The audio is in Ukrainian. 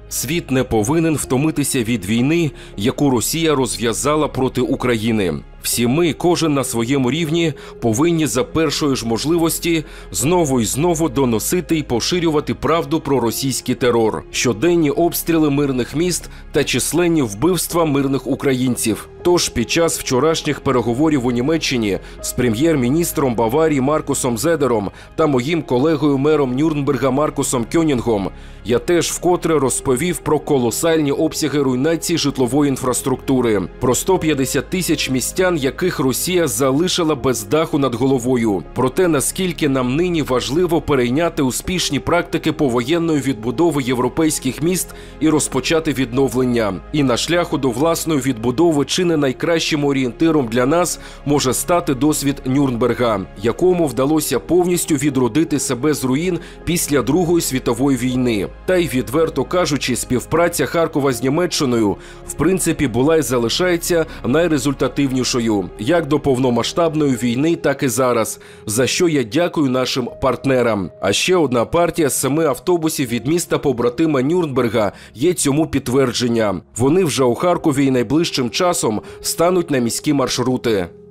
Світ не повинен втомитися від війни, яку Росія розв'язала проти України. Всі ми, кожен на своєму рівні, повинні за першої ж можливості знову і знову доносити і поширювати правду про російський терор, щоденні обстріли мирних міст та численні вбивства мирних українців. Тож під час вчорашніх переговорів у Німеччині з прем'єр-міністром Баварії Маркусом Зедером та моїм колегою-мером Нюрнберга Маркусом Кьонінгом я теж вкотре розповів про колосальні обсяги руйнації житлової інфраструктури, про 150 тисяч містян, яких Росія залишила без даху над головою, про те, наскільки нам нині важливо перейняти успішні практики повоєнної відбудови європейських міст і розпочати відновлення. І на шляху до власної відбудови чи не найкращим орієнтиром для нас може стати досвід Нюрнберга, якому вдалося повністю відродити себе з руїн після Другої світової війни. Та й, відверто кажучи, співпраця Харкова з Німеччиною в принципі була і залишається найрезультативнішою, як до повномасштабної війни, так і зараз, за що я дякую нашим партнерам. А ще одна партія з 7 автобусів від міста побратима Нюрнберга є цьому підтвердження. Вони вже у Харкові і найближчим часом стануть на міські маршрути.